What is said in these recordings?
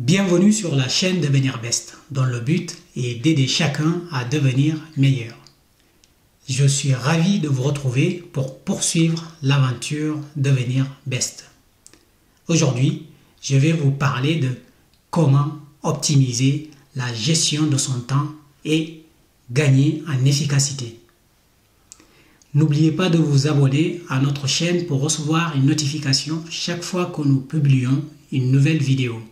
Bienvenue sur la chaîne Devenir Best, dont le but est d'aider chacun à devenir meilleur. Je suis ravi de vous retrouver pour poursuivre l'aventure Devenir Best. Aujourd'hui, je vais vous parler de comment optimiser la gestion de son temps et gagner en efficacité. N'oubliez pas de vous abonner à notre chaîne pour recevoir une notification chaque fois que nous publions une nouvelle vidéo.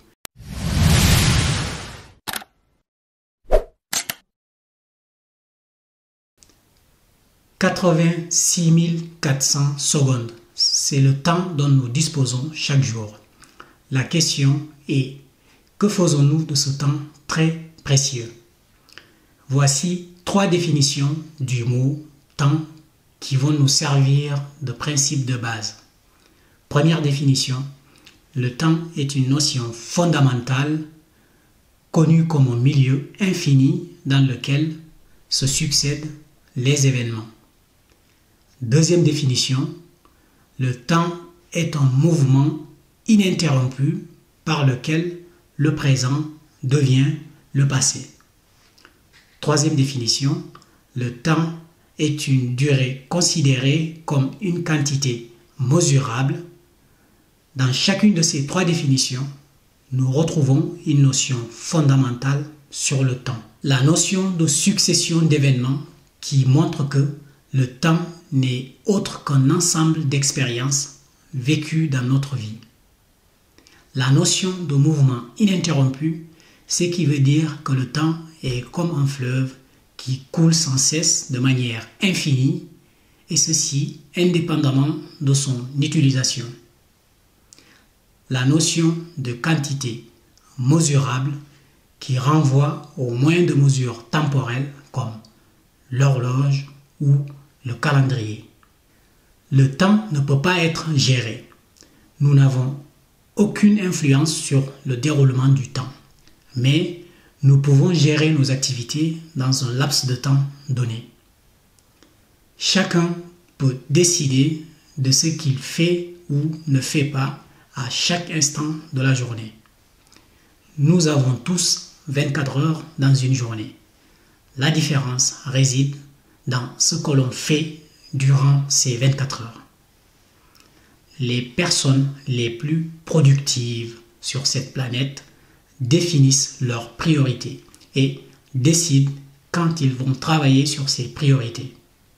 « 86 400 secondes, c'est le temps dont nous disposons chaque jour. La question est, que faisons-nous de ce temps très précieux? Voici 3 définitions du mot « temps » qui vont nous servir de principe de base. Première définition, le temps est une notion fondamentale connue comme un milieu infini dans lequel se succèdent les événements. Deuxième définition, le temps est un mouvement ininterrompu par lequel le présent devient le passé. Troisième définition, le temps est une durée considérée comme une quantité mesurable. Dans chacune de ces 3 définitions, nous retrouvons une notion fondamentale sur le temps. La notion de succession d'événements qui montre que le temps n'est autre qu'un ensemble d'expériences vécues dans notre vie. La notion de mouvement ininterrompu, ce qui veut dire que le temps est comme un fleuve qui coule sans cesse de manière infinie, et ceci indépendamment de son utilisation. La notion de quantité mesurable qui renvoie aux moyens de mesure temporels comme l'horloge ou le calendrier. Le temps ne peut pas être géré. Nous n'avons aucune influence sur le déroulement du temps, mais nous pouvons gérer nos activités dans un laps de temps donné. Chacun peut décider de ce qu'il fait ou ne fait pas à chaque instant de la journée. Nous avons tous 24 heures dans une journée. La différence réside dans ce que l'on fait durant ces 24 heures. Les personnes les plus productives sur cette planète définissent leurs priorités et décident quand ils vont travailler sur ces priorités.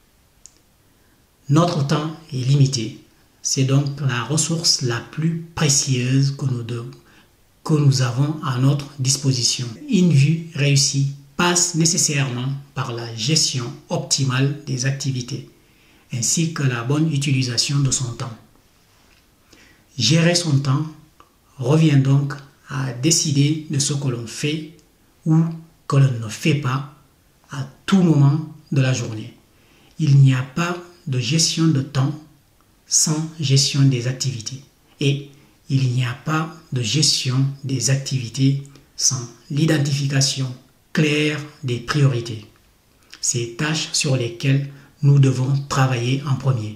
Notre temps est limité. C'est donc la ressource la plus précieuse que nous avons à notre disposition. Une vie réussie passe nécessairement par la gestion optimale des activités, ainsi que la bonne utilisation de son temps. Gérer son temps revient donc à décider de ce que l'on fait ou que l'on ne fait pas à tout moment de la journée. Il n'y a pas de gestion de temps sans gestion des activités. Et il n'y a pas de gestion des activités sans l'identification claire des priorités. Ces tâches sur lesquelles nous devons travailler en premier.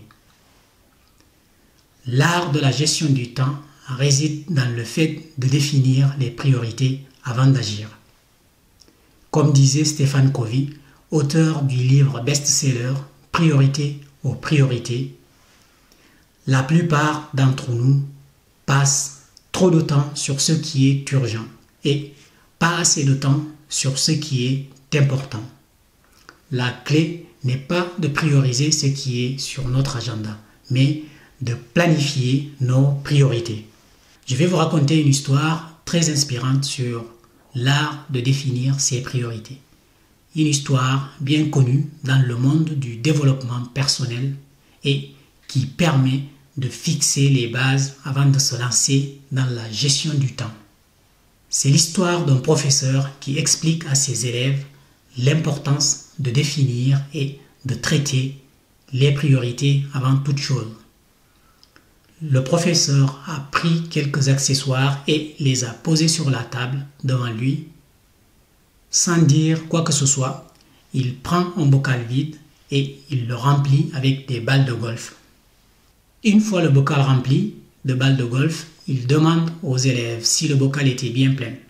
L'art de la gestion du temps réside dans le fait de définir les priorités avant d'agir. Comme disait Stephen Covey, auteur du livre best-seller « Priorité aux priorités », la plupart d'entre nous passent trop de temps sur ce qui est urgent et pas assez de temps sur ce qui est important. La clé n'est pas de prioriser ce qui est sur notre agenda, mais de planifier nos priorités. Je vais vous raconter une histoire très inspirante sur l'art de définir ses priorités. Une histoire bien connue dans le monde du développement personnel et qui permet de fixer les bases avant de se lancer dans la gestion du temps. C'est l'histoire d'un professeur qui explique à ses élèves l'importance de définir et de traiter les priorités avant toute chose. Le professeur a pris quelques accessoires et les a posés sur la table devant lui. Sans dire quoi que ce soit, il prend un bocal vide et il le remplit avec des balles de golf. Une fois le bocal rempli de balles de golf, il demande aux élèves si le bocal était bien plein.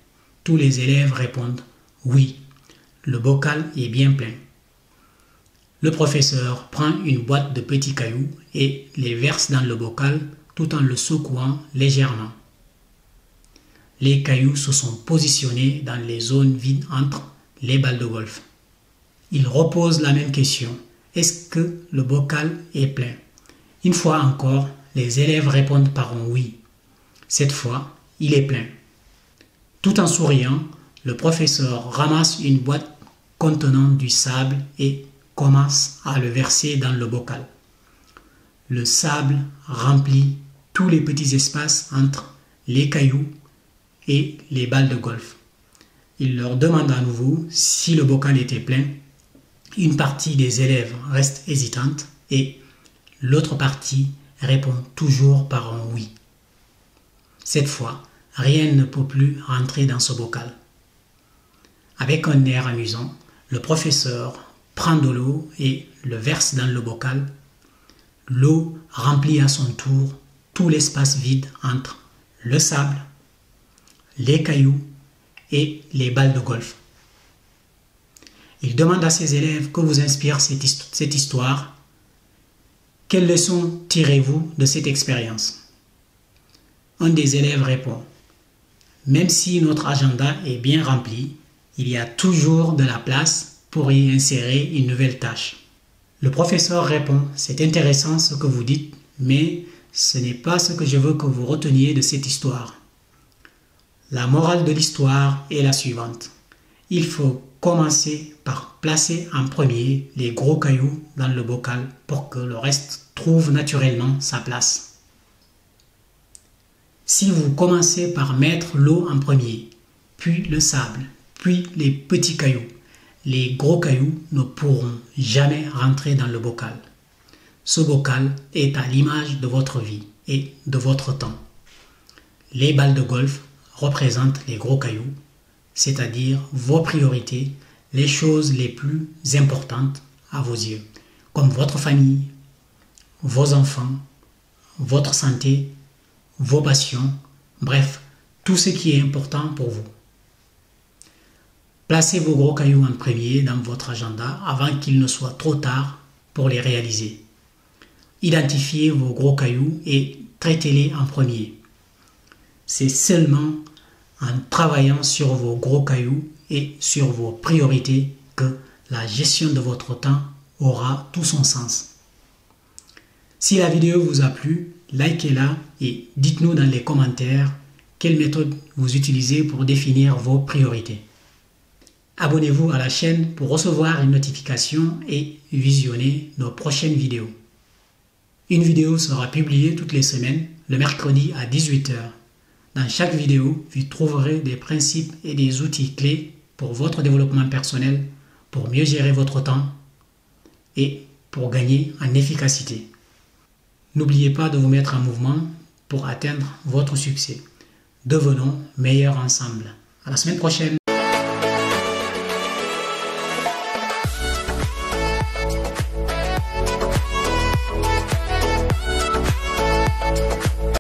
tous les élèves répondent « Oui, le bocal est bien plein ». Le professeur prend une boîte de petits cailloux et les verse dans le bocal tout en le secouant légèrement. Les cailloux se sont positionnés dans les zones vides entre les balles de golf. Il repose la même question. Est-ce que le bocal est plein? Une fois encore, les élèves répondent par un oui. Cette fois, il est plein. Tout en souriant, le professeur ramasse une boîte contenant du sable et commence à le verser dans le bocal. Le sable remplit tous les petits espaces entre les cailloux et les balles de golf. Il leur demande à nouveau si le bocal était plein. Une partie des élèves reste hésitante et l'autre partie répond toujours par un oui. Cette fois, rien ne peut plus rentrer dans ce bocal. Avec un air amusant, le professeur prend de l'eau et le verse dans le bocal. L'eau remplit à son tour tout l'espace vide entre le sable, les cailloux et les balles de golf. Il demande à ses élèves que vous inspire cette histoire. Quelle leçon tirez-vous de cette expérience? Un des élèves répond: même si notre agenda est bien rempli, il y a toujours de la place pour y insérer une nouvelle tâche. Le professeur répond: c'est intéressant ce que vous dites, mais ce n'est pas ce que je veux que vous reteniez de cette histoire. La morale de l'histoire est la suivante. Il faut commencer par placer en premier les gros cailloux dans le bocal pour que le reste trouve naturellement sa place. Si vous commencez par mettre l'eau en premier, puis le sable, puis les petits cailloux, les gros cailloux ne pourront jamais rentrer dans le bocal. Ce bocal est à l'image de votre vie et de votre temps. Les balles de golf représentent les gros cailloux, c'est-à-dire vos priorités, les choses les plus importantes à vos yeux, comme votre famille, vos enfants, votre santé, vos passions, bref, tout ce qui est important pour vous. Placez vos gros cailloux en premier dans votre agenda avant qu'il ne soit trop tard pour les réaliser. Identifiez vos gros cailloux et traitez-les en premier. C'est seulement en travaillant sur vos gros cailloux et sur vos priorités que la gestion de votre temps aura tout son sens. Si la vidéo vous a plu, likez-la et dites-nous dans les commentaires quelle méthode vous utilisez pour définir vos priorités. Abonnez-vous à la chaîne pour recevoir une notification et visionner nos prochaines vidéos. Une vidéo sera publiée toutes les semaines, le mercredi à 18 h. Dans chaque vidéo, vous trouverez des principes et des outils clés pour votre développement personnel, pour mieux gérer votre temps et pour gagner en efficacité. N'oubliez pas de vous mettre en mouvement pour atteindre votre succès. Devenons meilleurs ensemble. À la semaine prochaine.